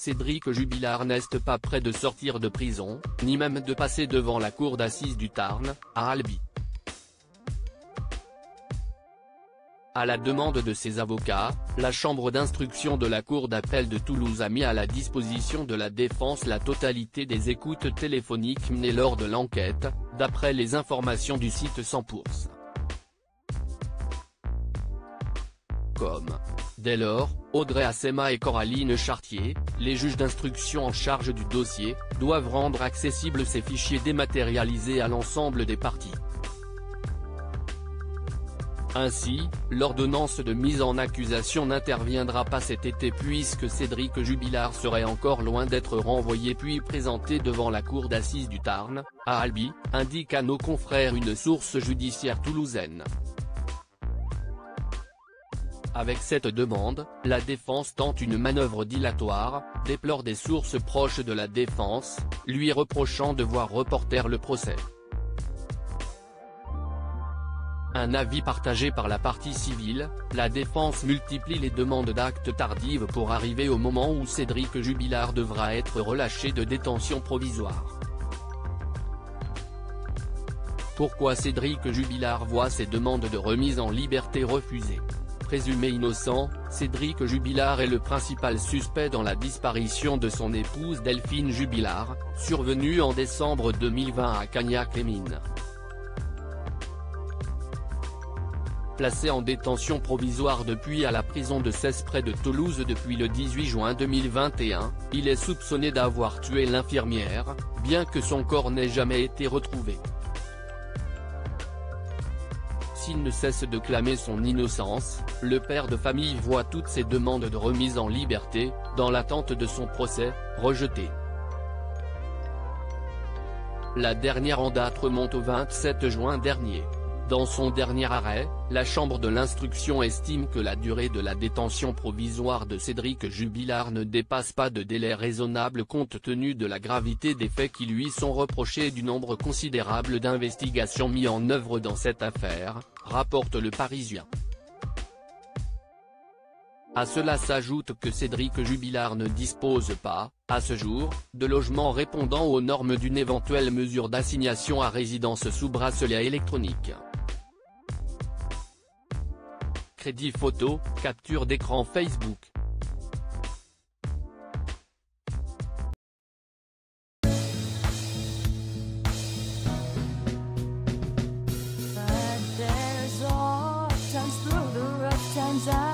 Cédric Jubilard n'est pas près de sortir de prison, ni même de passer devant la cour d'assises du Tarn, à Albi. À la demande de ses avocats, la chambre d'instruction de la cour d'appel de Toulouse a mis à la disposition de la défense la totalité des écoutes téléphoniques menées lors de l'enquête, d'après les informations du site 100%. Dès lors, Audrey Assema et Coraline Chartier, les juges d'instruction en charge du dossier, doivent rendre accessibles ces fichiers dématérialisés à l'ensemble des parties. Ainsi, l'ordonnance de mise en accusation n'interviendra pas cet été puisque Cédric Jubilard serait encore loin d'être renvoyé puis présenté devant la cour d'assises du Tarn, à Albi, indique à nos confrères une source judiciaire toulousaine. Avec cette demande, la défense tente une manœuvre dilatoire, déplorent des sources proches de la défense, lui reprochant de voir reporter le procès. Un avis partagé par la partie civile, la défense multiplie les demandes d'actes tardives pour arriver au moment où Cédric Jubilard devra être relâché de détention provisoire. Pourquoi Cédric Jubilard voit ses demandes de remise en liberté refusées? Présumé innocent, Cédric Jubilard est le principal suspect dans la disparition de son épouse Delphine Jubilard, survenue en décembre 2020 à Cagnac-les-Mines. Placé en détention provisoire depuis à la prison de Cesse près de Toulouse depuis le 18 juin 2021, il est soupçonné d'avoir tué l'infirmière, bien que son corps n'ait jamais été retrouvé. S'il ne cesse de clamer son innocence, le père de famille voit toutes ses demandes de remise en liberté, dans l'attente de son procès, rejetées. La dernière en date remonte au 27 juin dernier. Dans son dernier arrêt, la chambre de l'instruction estime que la durée de la détention provisoire de Cédric Jubilard ne dépasse pas de délai raisonnable compte tenu de la gravité des faits qui lui sont reprochés et du nombre considérable d'investigations mises en œuvre dans cette affaire, rapporte Le Parisien. À cela s'ajoute que Cédric Jubilard ne dispose pas, à ce jour, de logement répondant aux normes d'une éventuelle mesure d'assignation à résidence sous bracelet électronique. Crédit photo, capture d'écran Facebook. But there's all times through the rough times